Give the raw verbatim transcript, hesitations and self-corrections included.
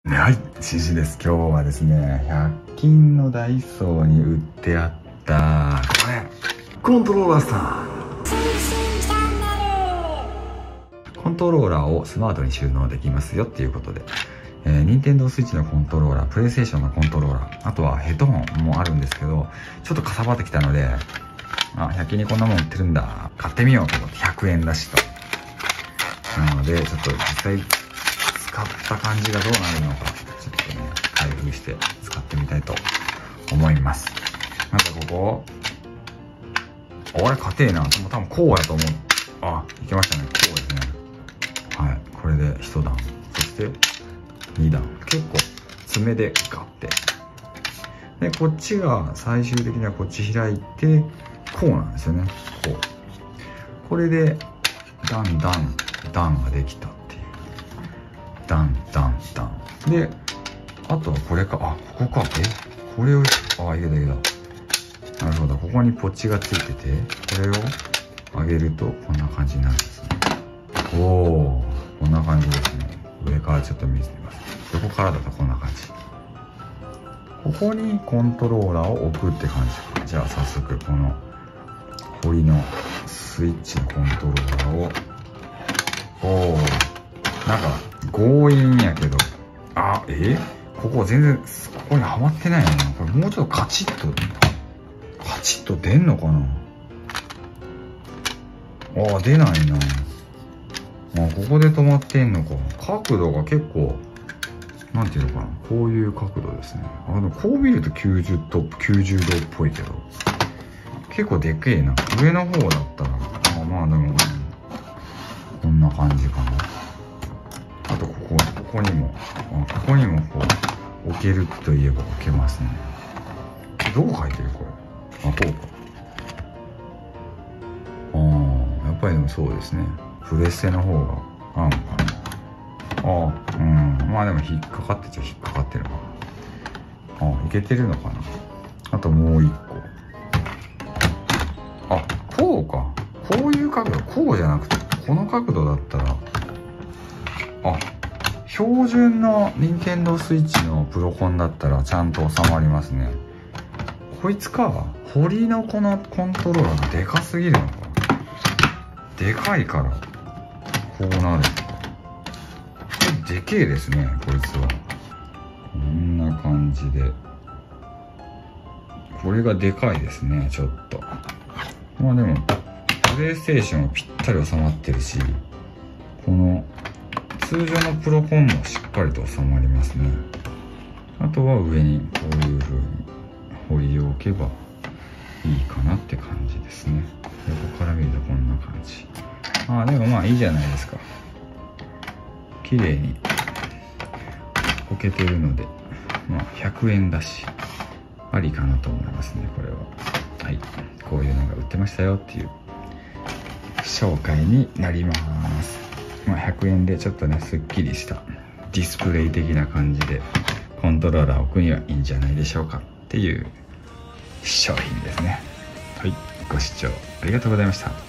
はい、シシです。今日はですね、ひゃく均のダイソーに売ってあったこれコントローラースタンコントローラーをスマートに収納できますよっていうことで、えー、ニンテンドースイッチのコントローラー、プレイステーションのコントローラー、あとはヘッドホンもあるんですけど、ちょっとかさばってきたので、あ、ひゃく均にこんなもん売ってるんだ、買ってみようと思ってひゃくえんだしと。なのでちょっと実際使った感じがどうなるのか、ちょっとね、開封して使ってみたいと思います。なんかここ、あれ、硬えな。でも多分こうやと思う。あ、いけましたね。こうですね。はい。これで一段。そして二段。結構爪でガッて。で、こっちが最終的にはこっち開いて、こうなんですよね。こう。これで、段段、段ができたっていう。段段段。で、あとはこれか。あ、ここか。えこれを、あ、いけたいけた。なるほど。ここにポッチがついてて、これを上げるとこんな感じになるんですね。おお、こんな感じですね。上からちょっと見せてみます。横からだとこんな感じ。ここにコントローラーを置くって感じ。じゃあ早速このホリのスイッチのコントローラーを、おお、なんか強引やけど、あ、えここ全然ここにはまってないよな。これもうちょっとカチッとカチッと出んのかな。ああ、出ないな。あ、ここで止まってんのか。角度が結構なんていうのかな、こういう角度ですね。あのこう見るときゅうじゅうどきゅうじゅうどっぽいけど結構でけえな。上の方だったらあ、まあでも、うん、こんな感じかな。あとここここにもあここにもこう置けるといえば置けますね。どう書いてるこれ。あ、こうか。ああ、やっぱりでもそうですね。プレステの方が合うのかな。ああ、うん。まあでも引っかかってちゃ引っかかってるのかな。ああ、いけてるのかな。あともう一個。あ、こうか。こういう角度、こうじゃなくて、この角度だったら、あ、標準の任天堂スイッチのプロコンだったらちゃんと収まりますね。こいつか。ホリのこのコントローラーがでかすぎるのか。でかいからこうなる。でけえですね、こいつは。こんな感じで。これがでかいですね、ちょっと。まあでもプレイステーションはぴったり収まってるし、この通常のプロコンもしっかりと収まりますね。あとは上にこういう風にホリを置けばいいかなって感じですね。横から見るとこんな感じ。ああ、でもまあいいじゃないですか。綺麗に置けてるので、まあひゃくえんだしありかなと思いますね、これは。はい、こういうのが売ってましたよっていう紹介になります。まあひゃくえんでちょっとね、すっきりしたディスプレイ的な感じでコントローラーを置くにはいいんじゃないでしょうかっていう商品ですね。はい、ご視聴ありがとうございました。